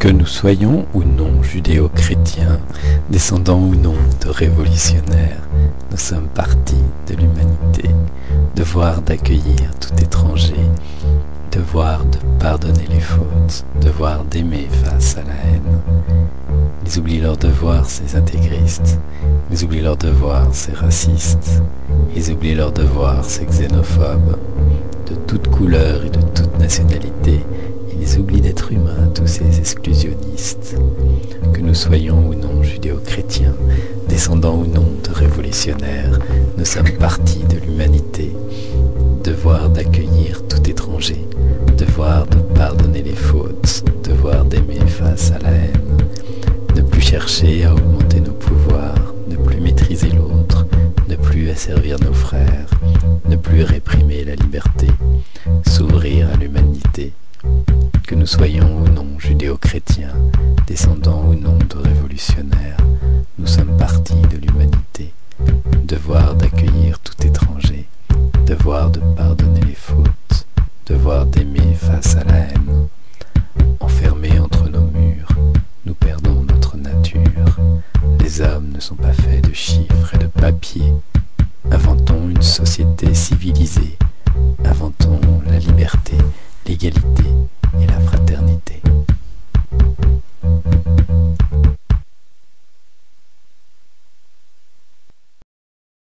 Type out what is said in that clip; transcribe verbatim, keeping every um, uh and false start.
Que nous soyons ou non judéo-chrétiens, descendants ou non de révolutionnaires, nous sommes partis de l'humanité, devoir d'accueillir tout étranger, devoir de pardonner les fautes, devoir d'aimer face à la haine. Ils oublient leur devoir, ces intégristes, ils oublient leur devoir, ces racistes, ils oublient leur devoir, ces xénophobes, de toute couleur et de toute nationalité. Ils oublient d'être humains, tous ces exclusionnistes. Que nous soyons ou non judéo-chrétiens, descendants ou non de révolutionnaires, nous sommes partis de l'humanité. Devoir d'accueillir tout étranger, devoir de pardonner les fautes, devoir d'aimer face à la haine, ne plus chercher à augmenter nos pouvoirs, ne plus maîtriser l'autre, ne plus asservir nos frères, ne plus réprimer la liberté, s'ouvrir à l'humanité. Que nous soyons ou non judéo-chrétiens, descendants ou non de révolutionnaires, nous sommes partis de l'humanité. Devoir d'accueillir tout étranger, devoir de pardonner les fautes, devoir d'aimer face à la haine. Enfermés entre nos murs, nous perdons notre nature. Les hommes ne sont pas faits de chiffres et de papier. Inventons une société civilisée, inventons la liberté.